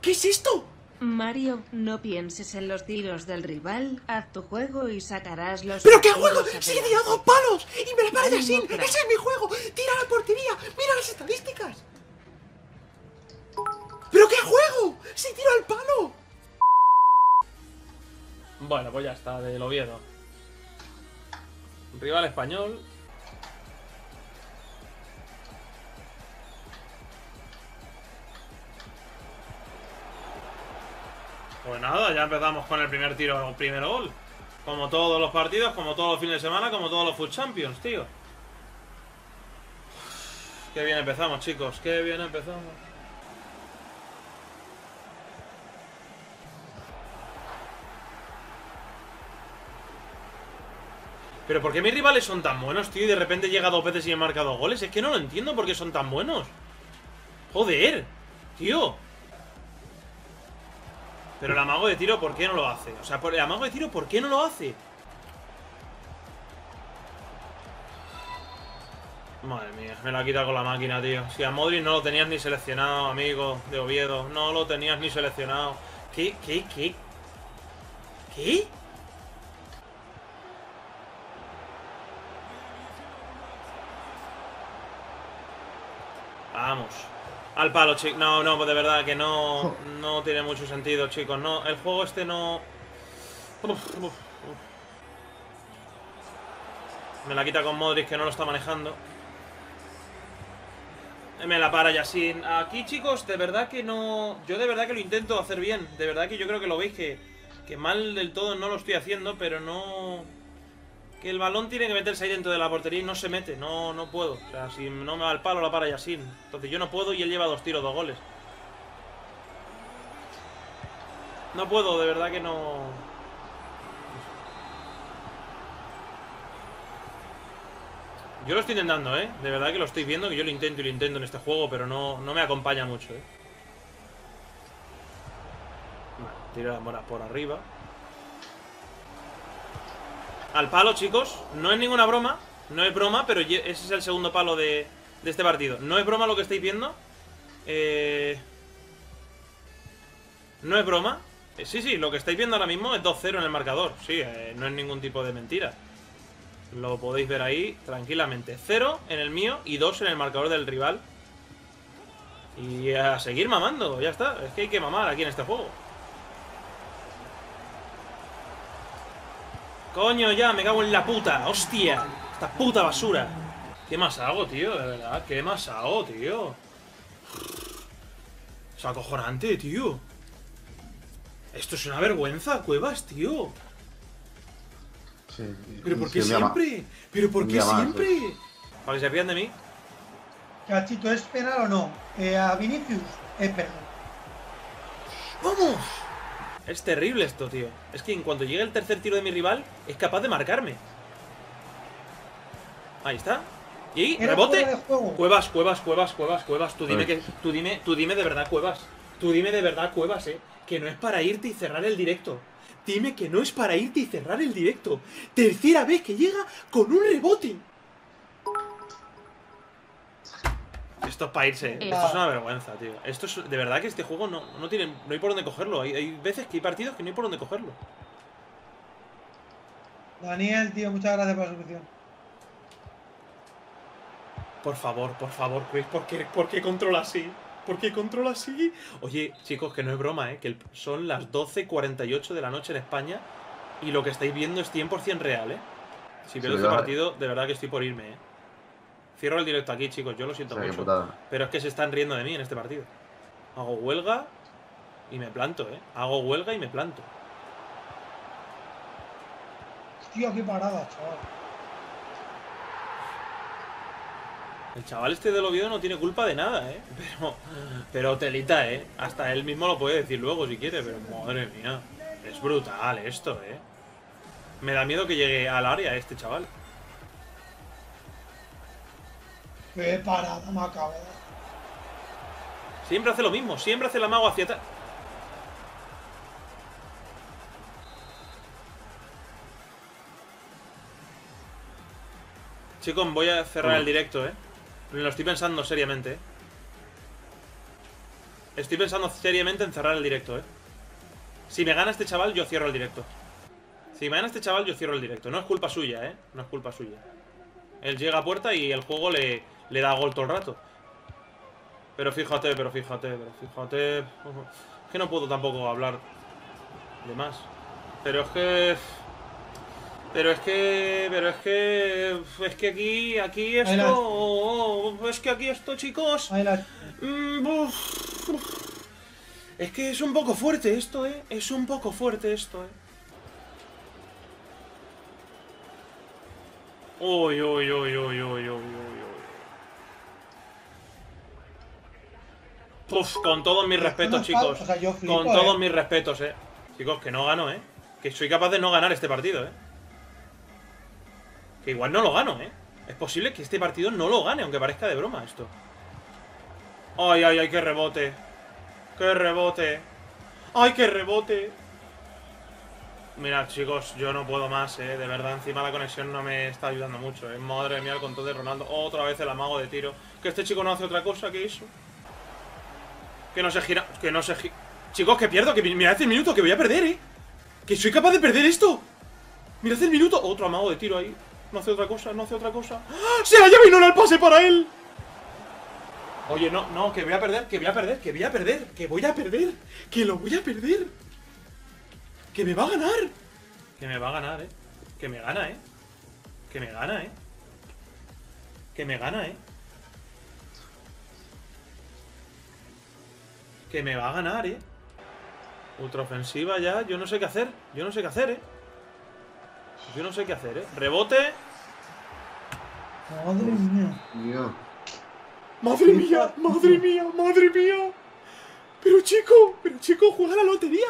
¿Qué es esto? Mario, no pienses en los tiros del rival, haz tu juego y sacarás los... ¿Pero qué juego? partidos ¡Sí, he adelante. tirado palos! ¡Y me la para de Ánimo, así! crack. ¡Ese es mi juego! ¡Tira a la portería! ¡Mira las estadísticas! ¿Pero qué juego? ¡Sí tiro al palo! Bueno, pues ya está, del Oviedo. Rival español. Pues nada, ya empezamos con el primer tiro, el primer gol. Como todos los partidos, como todos los fines de semana, como todos los Foot Champions, tío. Qué bien empezamos, chicos, qué bien empezamos. Pero ¿por qué mis rivales son tan buenos, tío? Y de repente llega 2 veces y me marca 2 goles. Es que no lo entiendo por qué son tan buenos. Joder, tío. Pero el amago de tiro, ¿por qué no lo hace? O sea, por el amago de tiro, ¿por qué no lo hace? Madre mía, me la quita con la máquina, tío. Si a Modric no lo tenías ni seleccionado, amigo de Oviedo. No lo tenías ni seleccionado. ¿Qué? Vamos. Al palo, chicos. No, no, pues de verdad que no tiene mucho sentido, chicos. No, el juego este no... Uf. Me la quita con Modric, que no lo está manejando. Me la para Yasin. Aquí, chicos, de verdad que no... Yo de verdad que lo intento hacer bien. De verdad que yo creo que lo veis que mal del todo no lo estoy haciendo, pero no... Que el balón tiene que meterse ahí dentro de la portería y no se mete. No puedo. O sea, si no me va al palo, la para Yasin. Entonces yo no puedo y él lleva 2 tiros, 2 goles. No puedo, de verdad que no... Yo lo estoy intentando, ¿eh? De verdad que lo estoy viendo, que yo lo intento y lo intento en este juego, pero no me acompaña mucho, ¿eh? Vale, tiro la mora por arriba. Al palo, chicos. No es ninguna broma. No es broma, pero ese es el segundo palo de este partido. No es broma lo que estáis viendo. No es broma. Sí, lo que estáis viendo ahora mismo es 2-0 en el marcador. Sí, no es ningún tipo de mentira. Lo podéis ver ahí tranquilamente. 0 en el mío y 2 en el marcador del rival. Y a seguir mamando, ya está. Es que hay que mamar aquí en este juego. Coño, ya, me cago en la puta. Hostia, esta puta basura. ¿Qué más hago, tío? De verdad, ¿qué más hago, tío? Es acojonante, tío. Esto es una vergüenza, Cuevas, tío. Sí, ¿Pero por qué sí, un día siempre? ¿Pero por un qué día más, siempre? Para que se fían de mí. Cachito, ¿es penal o no? A Vinicius es penal. ¡Vamos! Es terrible esto, tío. Es que en cuanto llegue el tercer tiro de mi rival, es capaz de marcarme. Ahí está. Y Era rebote. fuera de juego. Cuevas. Tú dime que. Tú dime de verdad, Cuevas. Tú dime de verdad, Cuevas, que no es para irte y cerrar el directo. Dime que no es para irte y cerrar el directo. Tercera vez que llega con un rebote. Esto es para irse. Esto es una vergüenza, tío. Esto es de verdad que este juego no hay por dónde cogerlo. Hay veces que hay partidos que no hay por dónde cogerlo. Daniel, tío, muchas gracias por la suscripción. Por favor, Chris, ¿por qué controla así? ¿Por qué controla así? Oye, chicos, que no es broma, que son las 12:48 de la noche en España y lo que estáis viendo es 100% real, Si veo este partido, de verdad que estoy por irme, Cierro el directo aquí, chicos, yo lo siento mucho. Pero es que se están riendo de mí en este partido. Hago huelga y me planto, Hago huelga y me planto. Hostia, qué parada, chaval. El chaval este del Oviedo no tiene culpa de nada, Pero telita, Hasta él mismo lo puede decir luego si quiere, pero madre mía. Es brutal esto, Me da miedo que llegue al área este chaval. Qué parada me acaba de dar. Siempre hace lo mismo, siempre hace el amago hacia atrás. Chicos, voy a cerrar el directo, Me lo estoy pensando seriamente, Estoy pensando seriamente en cerrar el directo, ¿eh? Si me gana este chaval, yo cierro el directo. Si me gana este chaval, yo cierro el directo. No es culpa suya, ¿eh? No es culpa suya. Él llega a puerta y el juego le da gol todo el rato. Pero fíjate. Es que no puedo tampoco hablar de más. Pero es que aquí esto... Es que aquí esto, chicos... Es que es un poco fuerte esto, ¿eh? Es un poco fuerte esto, ¿eh? Uy. Uf, con todos mis respetos, chicos. O sea, yo flipo, Con todos mis respetos, Chicos, que no gano, Que soy capaz de no ganar este partido, Que igual no lo gano, Es posible que este partido no lo gane, aunque parezca de broma esto. Ay, qué rebote. ¡Qué rebote! ¡Ay, qué rebote! Mirad, chicos, yo no puedo más, De verdad, encima la conexión no me está ayudando mucho, Madre mía, el control de Ronaldo. Otra vez el amago de tiro. Que este chico no hace otra cosa que eso. Que no se gira. Chicos, que pierdo. Que mirad el minuto, que voy a perder, Que soy capaz de perder esto. Mirad el minuto. Otro amago de tiro ahí. No hace otra cosa, ¡Ah! ¡Se la lleva y no el pase para él! Oye, no, que voy a perder. Que voy a perder. Que lo voy a perder. Que me va a ganar. Que me va a ganar, Que me gana, Que me gana, Que me gana, Que me va a ganar, Ultraofensiva ya. Yo no sé qué hacer. Yo no sé qué hacer, Rebote. Madre mía. Mío. Madre mía. Pero chico, juega la lotería.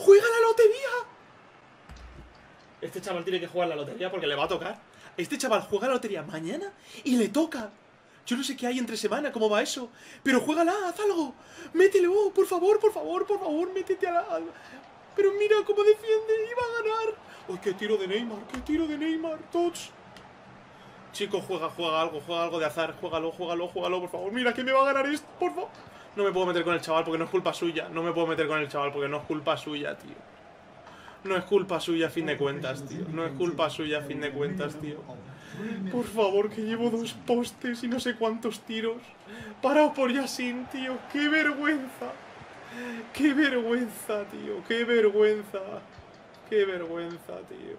Este chaval tiene que jugar la lotería porque le va a tocar. Este chaval juega la lotería mañana y le toca. Yo no sé qué hay entre semana, cómo va eso. Pero juégala, haz algo. Métele, por favor, métete a la... Pero mira cómo defiende, iba a ganar. ¡Uy, qué tiro de Neymar! Touch. Chico, juega algo de azar. Juégalo, por favor. Mira que me va a ganar esto, por favor. No me puedo meter con el chaval porque no es culpa suya. tío. No es culpa suya, a fin de cuentas, tío. Por favor, que llevo 2 postes y no sé cuántos tiros. Parado por Yasin, tío. ¡Qué vergüenza! Tío. ¡Qué vergüenza, tío!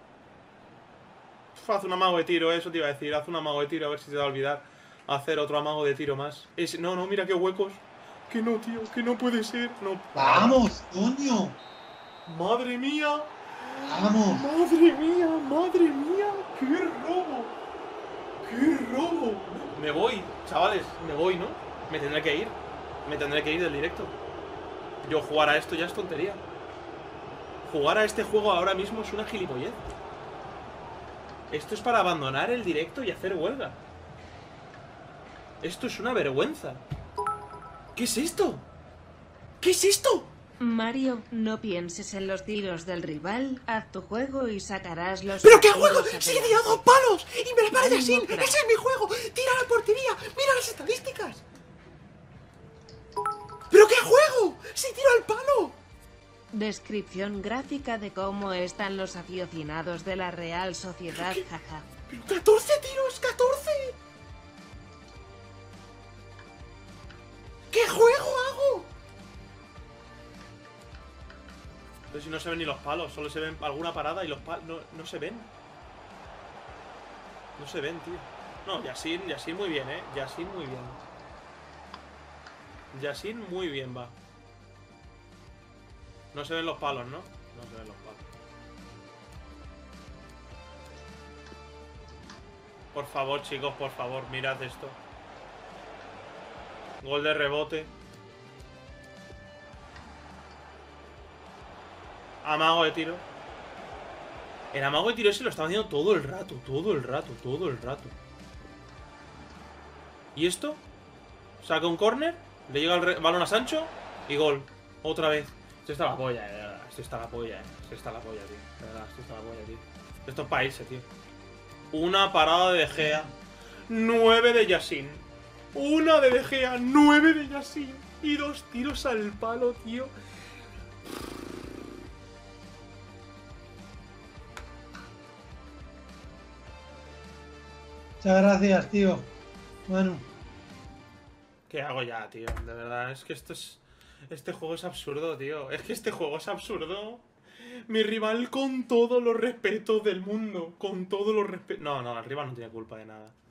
Haz un amago de tiro, eso te iba a decir. Haz un amago de tiro, a ver si te va a olvidar hacer otro amago de tiro más. No, mira qué huecos. Que no, tío, que no puede ser. No. ¡Vamos, coño! ¡Madre mía! ¡Vamos! ¡Madre mía! ¡Qué robo! Me voy, chavales, ¿no? Me tendré que ir del directo. Yo jugar a esto ya es tontería. Jugar a este juego ahora mismo es una gilipollez. Esto es para abandonar el directo y hacer huelga. Esto es una vergüenza. ¿Qué es esto? Mario, no pienses en los tiros del rival, haz tu juego y sacarás los... ¿Pero qué juego? partidos ¡Sí, he adelante. tirado palos! ¡Y me la para Yasin! Ay, no, ¡Ese es mi juego! ¡Tira a la portería! ¡Mira las estadísticas! ¿Pero qué juego? ¡Sí tiro al palo! Descripción gráfica de cómo están los aficionados de la Real Sociedad, jaja. ¡14 tiros! ¡14! ¿Qué juego hago? Pero si no se ven ni los palos, solo se ven alguna parada y los palos no se ven. No se ven, tío. No, Yasin muy bien, Yasin muy bien. Yasin muy bien va. No se ven los palos, ¿no? No se ven los palos. Por favor, chicos, por favor, mirad esto. Gol de rebote. Amago de tiro. El amago de tiro ese lo estaba haciendo todo el rato. ¿Y esto? Saca un córner, le llega el balón a Sancho y gol. Otra vez. Esto está la polla, de verdad. Esto está la polla, Esto está la polla, tío. De verdad, esto está la polla, tío. Esto es para irse, tío. Una parada de De Gea. 9 de Yasin. Una de Gea. 9 de Yasin. Y 2 tiros al palo, tío. Muchas gracias, tío. Manu. ¿Qué hago ya, tío? De verdad, es que esto es... Este juego es absurdo, tío. Es que este juego es absurdo. Mi rival con todos los respetos del mundo. Con todos los respetos... No, el rival no tiene culpa de nada.